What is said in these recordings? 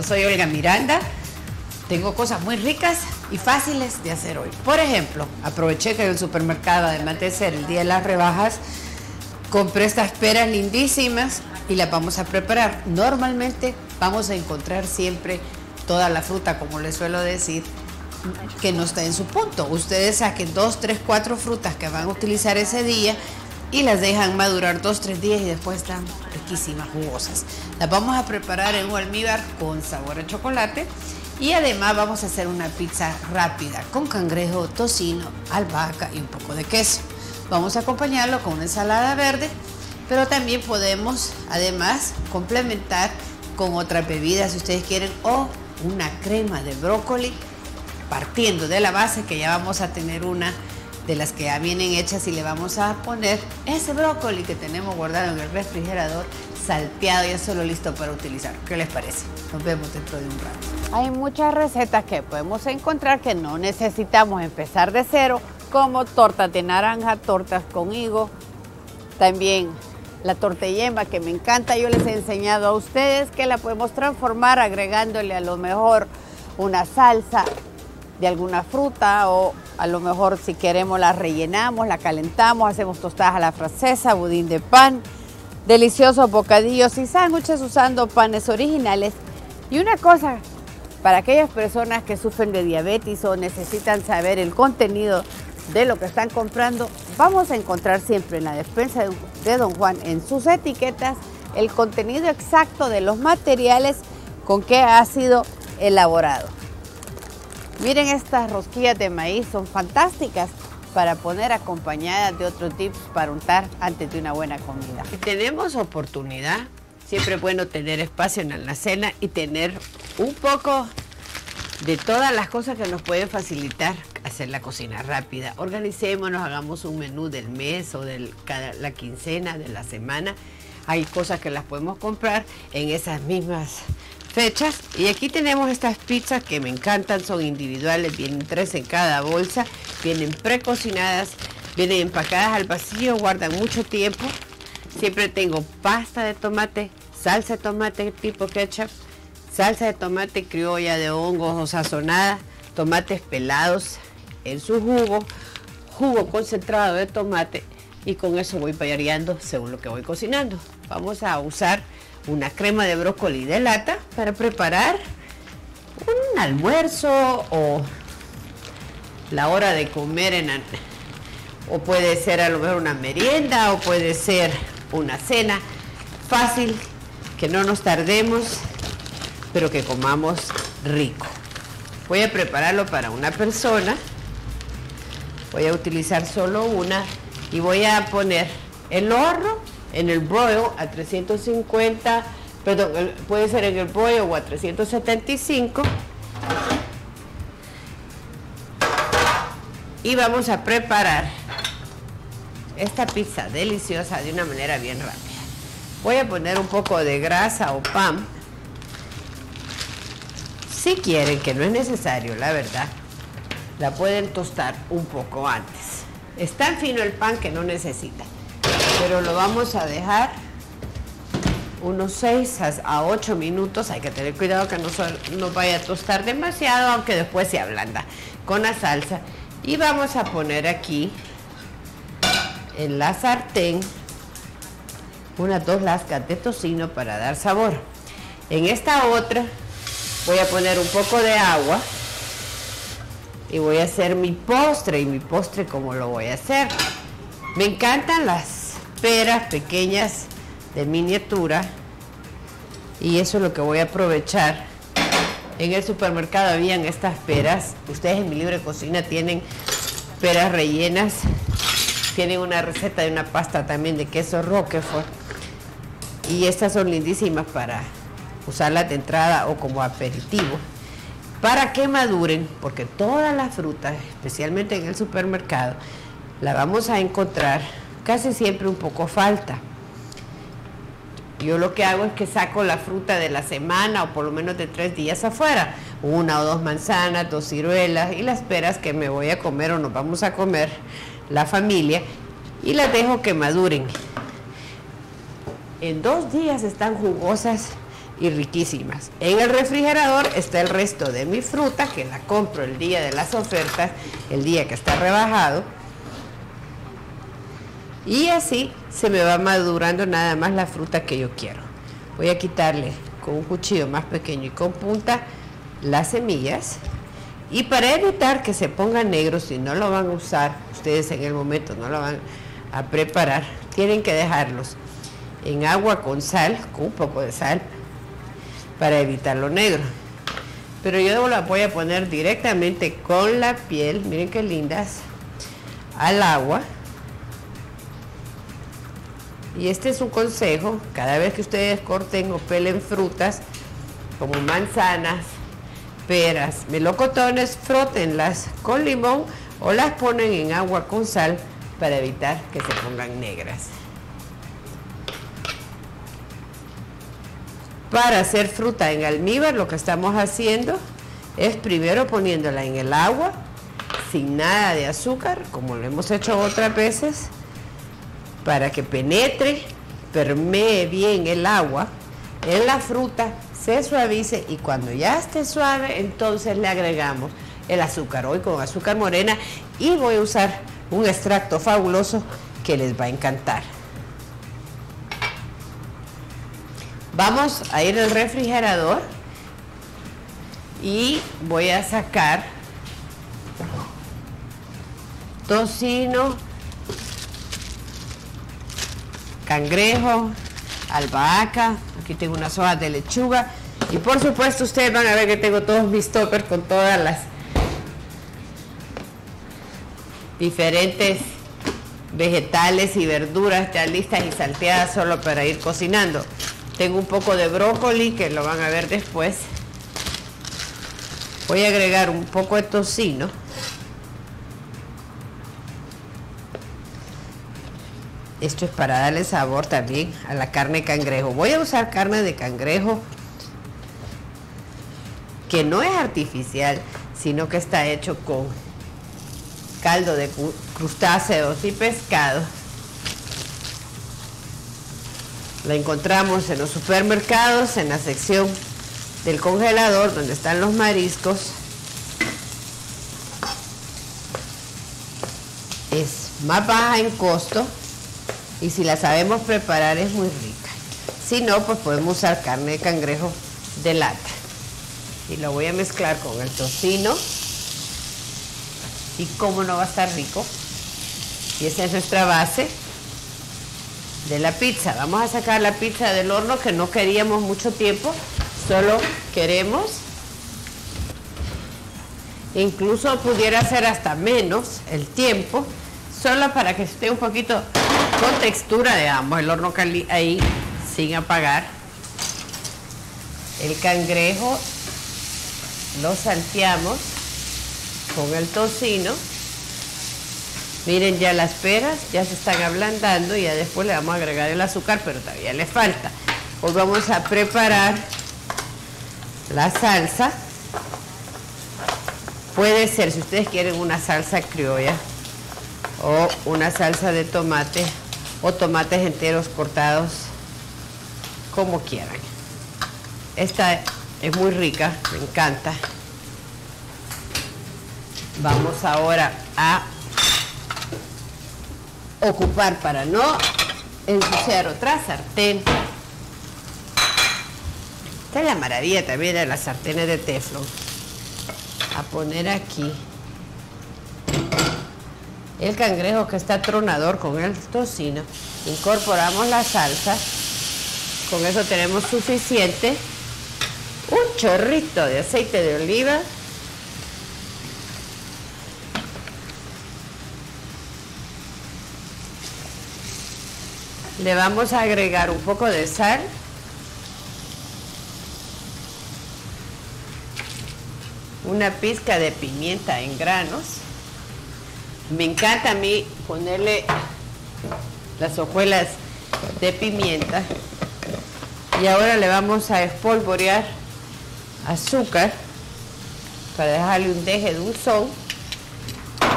soy Olga Miranda. Tengo cosas muy ricas y fáciles de hacer hoy. Por ejemplo, aproveché que en el supermercado, además de ser el día de las rebajas, compré estas peras lindísimas y las vamos a preparar. Normalmente vamos a encontrar siempre toda la fruta, como les suelo decir, que no está en su punto. Ustedes saquen 2, 3, 4 frutas que van a utilizar ese día y las dejan madurar 2, 3 días y después están riquísimas, jugosas. Las vamos a preparar en un almíbar con sabor a chocolate y además vamos a hacer una pizza rápida con cangrejo, tocino, albahaca y un poco de queso. Vamos a acompañarlo con una ensalada verde, pero también podemos además complementar con otras bebidas si ustedes quieren, o una crema de brócoli, partiendo de la base que ya vamos a tener una de las que ya vienen hechas y le vamos a poner ese brócoli que tenemos guardado en el refrigerador, salteado, ya solo listo para utilizar. ¿Qué les parece? Nos vemos dentro de un rato. Hay muchas recetas que podemos encontrar que no necesitamos empezar de cero, como tortas de naranja, tortas con higo, también la torta de yema que me encanta. Yo les he enseñado a ustedes que la podemos transformar agregándole a lo mejor una salsa de alguna fruta, o a lo mejor si queremos la rellenamos, la calentamos, hacemos tostadas a la francesa, budín de pan, deliciosos bocadillos y sándwiches usando panes originales. Y una cosa, para aquellas personas que sufren de diabetes o necesitan saber el contenido de lo que están comprando, vamos a encontrar siempre en la despensa de Don Juan, en sus etiquetas, el contenido exacto de los materiales con que ha sido elaborado. Miren, estas rosquillas de maíz son fantásticas para poner acompañadas de otros tips para untar antes de una buena comida. Si tenemos oportunidad, siempre es bueno tener espacio en la alacena y tener un poco de todas las cosas que nos pueden facilitar hacer la cocina rápida. Organicémonos, hagamos un menú del mes o de la quincena, de la semana. Hay cosas que las podemos comprar en esas mismas fechas. Y aquí tenemos estas pizzas que me encantan, son individuales, vienen 3 en cada bolsa, vienen precocinadas, vienen empacadas al vacío, guardan mucho tiempo. Siempre tengo pasta de tomate, salsa de tomate tipo ketchup, salsa de tomate criolla de hongos o sazonada, tomates pelados en su jugo concentrado de tomate, y con eso voy variando según lo que voy cocinando. Vamos a usar una crema de brócoli de lata para preparar un almuerzo o la hora de comer, o puede ser a lo mejor una merienda, o puede ser una cena fácil, que no nos tardemos, pero que comamos rico. Voy a prepararlo para una persona, voy a utilizar solo una y voy a poner el horno en el broil a 350, perdón, puede ser en el broil o a 375. Y vamos a preparar esta pizza deliciosa de una manera bien rápida. Voy a poner un poco de grasa o pan. Si quieren, que no es necesario, la verdad, la pueden tostar un poco antes. Es tan fino el pan que no necesita, pero lo vamos a dejar unos 6 a 8 minutos. Hay que tener cuidado que no vaya a tostar demasiado, aunque después se ablanda con la salsa. Y vamos a poner aquí en la sartén unas 2 lascas de tocino para dar sabor. En esta otra voy a poner un poco de agua y voy a hacer mi postre. Y mi postre, ¿cómo lo voy a hacer? Me encantan las peras pequeñas de miniatura, y eso es lo que voy a aprovechar. En el supermercado habían estas peras. Ustedes en Mi Libre Cocina tienen peras rellenas. Tienen una receta de una pasta también de queso Roquefort, y estas son lindísimas para usarlas de entrada o como aperitivo, para que maduren, porque todas las frutas, especialmente en el supermercado, la vamos a encontrar casi siempre un poco falta. Yo lo que hago es que saco la fruta de la semana, o por lo menos de 3 días afuera, 1 o 2 manzanas, 2 ciruelas y las peras que me voy a comer o nos vamos a comer la familia, y las dejo que maduren. En 2 días están jugosas y riquísimas. En el refrigerador está el resto de mi fruta, que la compro el día de las ofertas, el día que está rebajado. Y así se me va madurando nada más la fruta que yo quiero. Voy a quitarle con un cuchillo más pequeño y con punta las semillas. Y para evitar que se pongan negros, si no lo van a usar, ustedes en el momento no lo van a preparar, tienen que dejarlos en agua con sal, con un poco de sal, para evitar lo negro. Pero yo las voy a poner directamente con la piel, miren qué lindas, al agua. Y este es un consejo: cada vez que ustedes corten o pelen frutas como manzanas, peras, melocotones, frótenlas con limón o las ponen en agua con sal para evitar que se pongan negras. Para hacer fruta en almíbar, lo que estamos haciendo es primero poniéndola en el agua sin nada de azúcar, como lo hemos hecho otras veces, para que penetre, permee bien el agua en la fruta, se suavice, y cuando ya esté suave, entonces le agregamos el azúcar, hoy con azúcar morena, y voy a usar un extracto fabuloso que les va a encantar. Vamos a ir al refrigerador y voy a sacar tocino, cangrejo, albahaca, aquí tengo unas hojas de lechuga, y por supuesto ustedes van a ver que tengo todos mis toppers con todas las diferentes vegetales y verduras ya listas y salteadas solo para ir cocinando. Tengo un poco de brócoli que lo van a ver después. Voy a agregar un poco de tocino. Esto es para darle sabor también a la carne de cangrejo. Voy a usar carne de cangrejo que no es artificial, sino que está hecho con caldo de crustáceos y pescado. La encontramos en los supermercados, en la sección del congelador donde están los mariscos. Es más baja en costo y si la sabemos preparar es muy rica. Si no, pues podemos usar carne de cangrejo de lata. Y lo voy a mezclar con el tocino. Y cómo no va a estar rico. Y esa es nuestra base de la pizza. Vamos a sacar la pizza del horno, que no queríamos mucho tiempo, solo queremos, incluso pudiera ser hasta menos el tiempo, solo para que esté un poquito con textura. Dejamos el horno ahí sin apagar. El cangrejo lo salteamos con el tocino. Miren, ya las peras ya se están ablandando y ya después le vamos a agregar el azúcar, pero todavía le falta. Hoy vamos a preparar la salsa. Puede ser, si ustedes quieren, una salsa criolla o una salsa de tomate o tomates enteros cortados, como quieran. Esta es muy rica, me encanta. Vamos ahora a ocupar, para no ensuciar otra sartén. Esta es la maravilla también de las sartenes de teflón. A poner aquí el cangrejo, que está tronador, con el tocino. Incorporamos la salsa. Con eso tenemos suficiente. Un chorrito de aceite de oliva. Le vamos a agregar un poco de sal. Una pizca de pimienta en granos. Me encanta a mí ponerle las hojuelas de pimienta. Y ahora le vamos a espolvorear azúcar para dejarle un deje dulzón,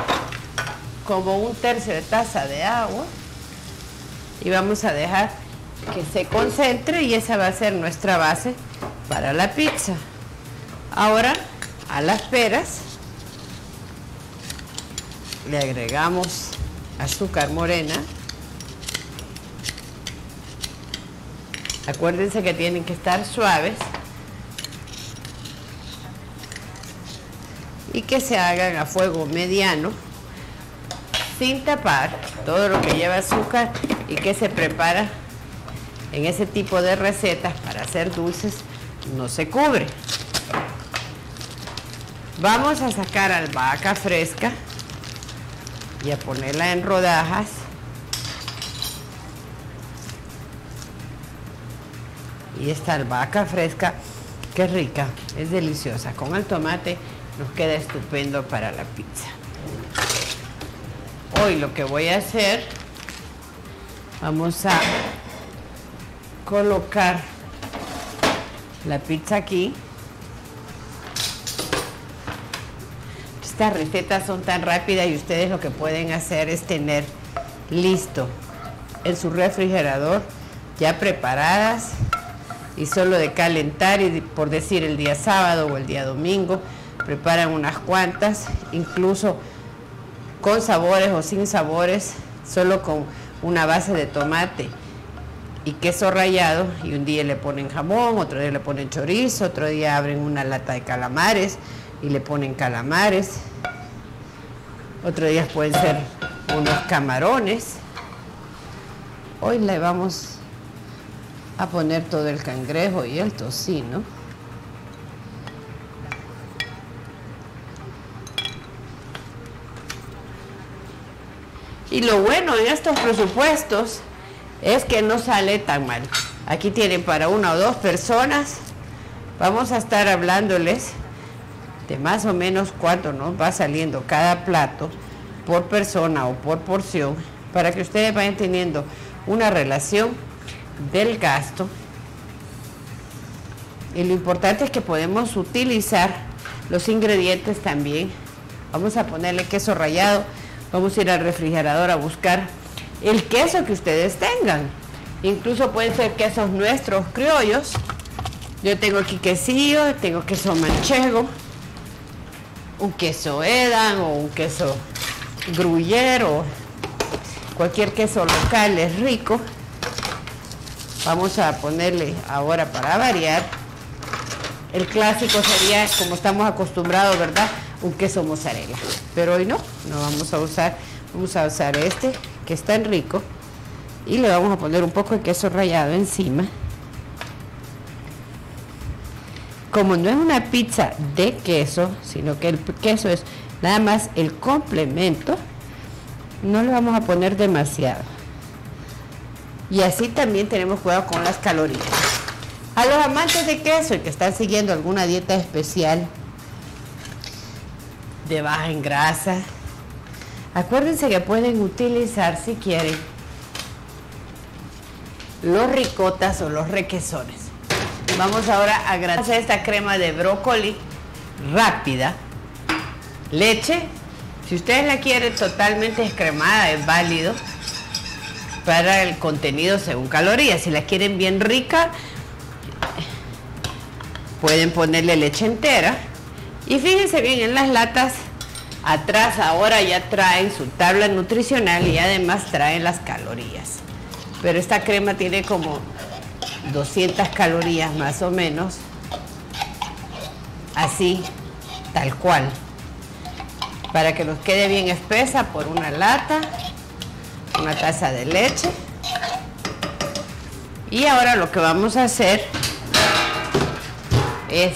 como 1/3 de taza de agua. Y vamos a dejar que se concentre y esa va a ser nuestra base para la pizza. Ahora a las peras le agregamos azúcar morena. Acuérdense que tienen que estar suaves y que se hagan a fuego mediano, sin tapar. Todo lo que lleva azúcar y que se prepara en ese tipo de recetas para hacer dulces no se cubre. Vamos a sacar albahaca fresca y a ponerla en rodajas. Y esta albahaca fresca, qué rica, es deliciosa. Con el tomate nos queda estupendo para la pizza. Hoy lo que voy a hacer, vamos a colocar la pizza aquí. Estas recetas son tan rápidas y ustedes lo que pueden hacer es tener listo en su refrigerador ya preparadas y solo de calentar, y por decir el día sábado o el día domingo preparan unas cuantas, incluso con sabores o sin sabores, solo con una base de tomate y queso rallado, y un día le ponen jamón, otro día le ponen chorizo, otro día abren una lata de calamares y le ponen calamares, otro día pueden ser unos camarones. Hoy le vamos a poner todo el cangrejo y el tocino. Y lo bueno en estos presupuestos es que no sale tan mal. Aquí tienen para una o dos personas. Vamos a estar hablándoles de más o menos cuánto nos va saliendo cada plato por persona o por porción, para que ustedes vayan teniendo una relación del gasto. Y lo importante es que podemos utilizar los ingredientes también. Vamos a ponerle queso rallado. Vamos a ir al refrigerador a buscar el queso que ustedes tengan. Incluso pueden ser quesos nuestros criollos. Yo tengo aquí quesillo, tengo queso manchego, un queso Edam o un queso gruyère, o cualquier queso local es rico. Vamos a ponerle ahora, para variar, el clásico sería, como estamos acostumbrados, ¿verdad?, un queso mozzarella. Pero hoy no vamos a usar, vamos a usar este, que es tan rico, y le vamos a poner un poco de queso rallado encima. Como no es una pizza de queso, sino que el queso es nada más el complemento, no le vamos a poner demasiado. Y así también tenemos cuidado con las calorías. A los amantes de queso y que están siguiendo alguna dieta especial de baja en grasa, acuérdense que pueden utilizar, si quieren, los ricotas o los requesones. Vamos ahora a hacer esta crema de brócoli rápida. Leche, si ustedes la quieren totalmente descremada, es válido para el contenido según calorías. Si la quieren bien rica, pueden ponerle leche entera. Y fíjense bien, en las latas atrás ahora ya traen su tabla nutricional y además traen las calorías. Pero esta crema tiene como 200 calorías más o menos, así, tal cual, para que nos quede bien espesa. Por una lata, una taza de leche. Y ahora lo que vamos a hacer es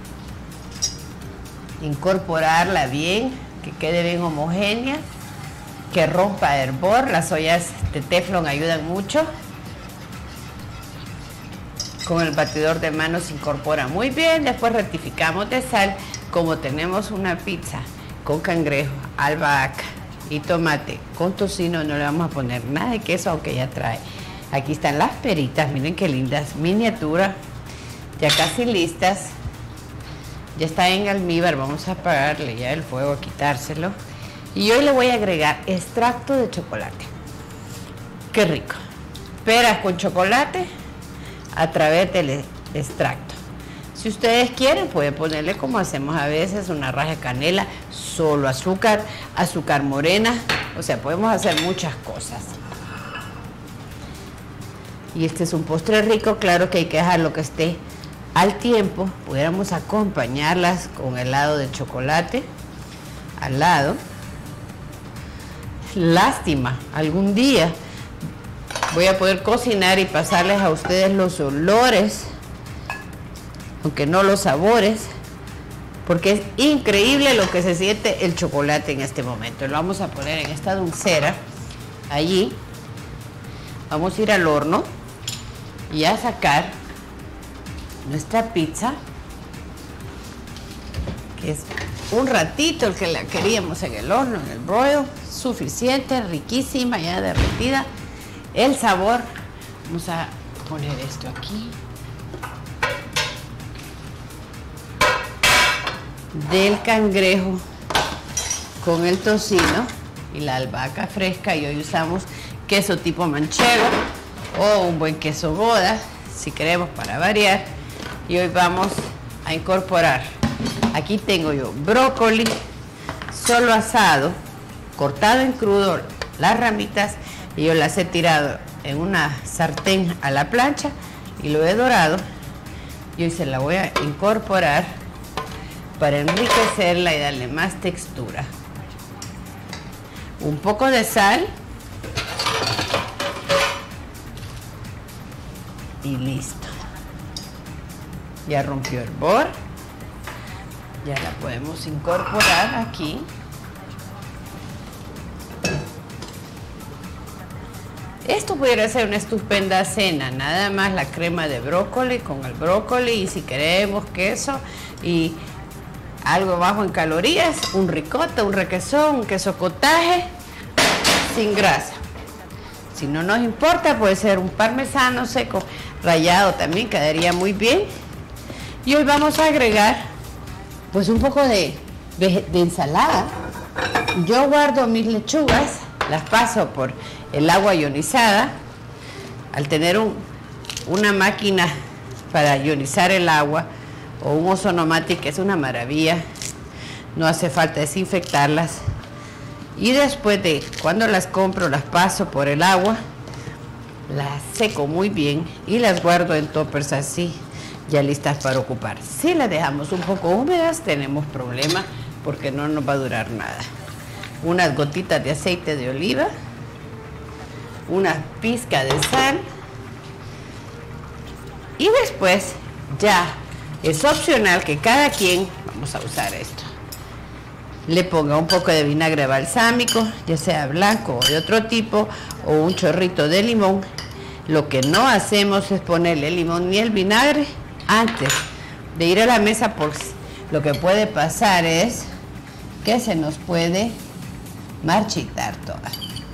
incorporarla bien, que quede bien homogénea, que rompa hervor. Las ollas de teflón ayudan mucho. Con el batidor de mano se incorpora muy bien. Después rectificamos de sal. Como tenemos una pizza con cangrejo, albahaca y tomate con tocino, no le vamos a poner nada de queso, aunque ya trae. Aquí están las peritas, miren qué lindas, miniatura, ya casi listas. Ya está en almíbar. Vamos a apagarle ya el fuego, a quitárselo. Y hoy le voy a agregar extracto de chocolate. Qué rico. peras con chocolate a través del extracto. Si ustedes quieren, pueden ponerle, como hacemos a veces, una raja de canela, solo azúcar, azúcar morena, o sea, podemos hacer muchas cosas. Y este es un postre rico, claro que hay que dejarlo que esté al tiempo. Pudiéramos acompañarlas con helado de chocolate al lado. Lástima, algún día voy a poder cocinar y pasarles a ustedes los olores, aunque no los sabores, porque es increíble lo que se siente el chocolate en este momento. Lo vamos a poner en esta dulcera, allí. Vamos a ir al horno y a sacar nuestra pizza, que es un ratito el que la queríamos en el horno, en el broil, suficiente, riquísima, ya derretida. El sabor, vamos a poner esto aquí, del cangrejo con el tocino y la albahaca fresca, y hoy usamos queso tipo manchego o un buen queso Gouda, si queremos, para variar. Y hoy vamos a incorporar, aquí tengo yo brócoli solo asado, cortado en crudo, las ramitas, y yo las he tirado en una sartén a la plancha y lo he dorado, y hoy se la voy a incorporar para enriquecerla y darle más textura. Un poco de sal y listo. Ya rompió el bor, ya la podemos incorporar aquí. Esto pudiera ser una estupenda cena, nada más la crema de brócoli con el brócoli, y si queremos queso y algo bajo en calorías, un ricota, un requesón, un queso cottage sin grasa. Si no nos importa, puede ser un parmesano seco rallado, también quedaría muy bien. Y hoy vamos a agregar pues un poco de ensalada. Yo guardo mis lechugas, las paso por el agua ionizada. Al tener una máquina para ionizar el agua o un Ozonomatic, que es una maravilla, no hace falta desinfectarlas. Y después de cuando las compro, las paso por el agua, las seco muy bien y las guardo en toppers así, ya listas para ocupar. Si las dejamos un poco húmedas, tenemos problemas porque no nos va a durar nada. Unas gotitas de aceite de oliva, una pizca de sal, y después ya es opcional que cada quien, vamos a usar esto, le ponga un poco de vinagre balsámico, ya sea blanco o de otro tipo, o un chorrito de limón. Lo que no hacemos es ponerle el limón ni el vinagre antes de ir a la mesa, porque lo que puede pasar es que se nos puede marchitar toda.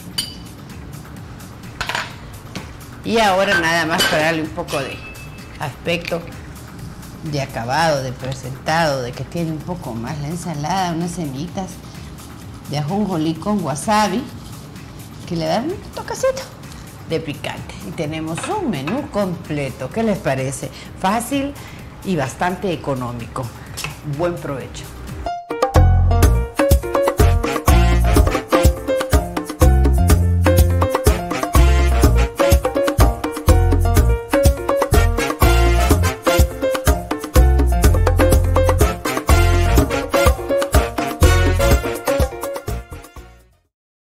Y ahora nada más para darle un poco de aspecto, de acabado, de presentado, de que tiene un poco más la ensalada, unas semillitas de ajonjolí con wasabi que le dan un toquecito de picante. Y tenemos un menú completo. ¿Qué les parece? Fácil y bastante económico. Buen provecho.